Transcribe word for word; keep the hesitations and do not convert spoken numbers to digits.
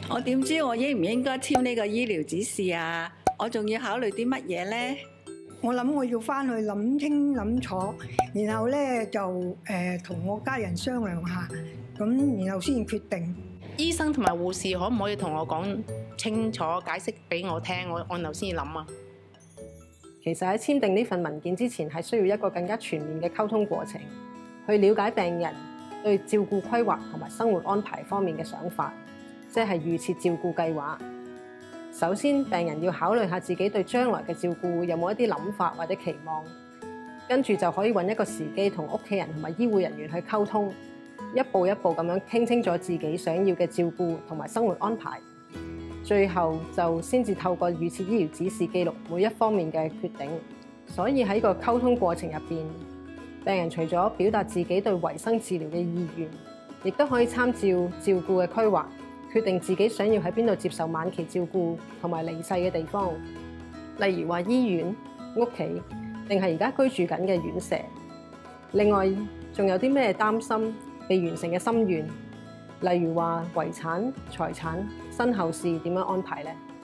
我點知我應唔應該簽呢個醫療指示啊？我仲要考慮啲乜嘢呢？ 我諗我要翻去諗清諗楚，然後咧就誒同我家人商量下，咁然後先決定。 醫生同埋護士可唔可以同我講清楚，解釋俾我聽，我按頭先至諗啊？ 其實喺簽訂呢份文件之前，係需要一個更加全面嘅溝通過程，去了解病人對照顧規劃同埋生活安排方面嘅想法，即係預設照顧計劃。首先，病人要考慮下自己對將來嘅照顧有冇一啲諗法或者期望，跟住就可以揾一個時機同屋企人同埋醫護人員去溝通，一步一步咁樣傾清楚自己想要嘅照顧同埋生活安排。最後就先至透過預設醫療指示記錄每一方面嘅決定。所以喺個溝通過程入邊，病人除咗表達自己對維生治療嘅意願，亦都可以參照照顧嘅規劃，決定自己想要喺邊度接受晚期照顧同埋離世嘅地方，例如話醫院、屋企，定係而家居住緊嘅院舍。另外，仲有啲咩擔心未完成嘅心願，例如話遺產、財產、身後事點樣安排呢？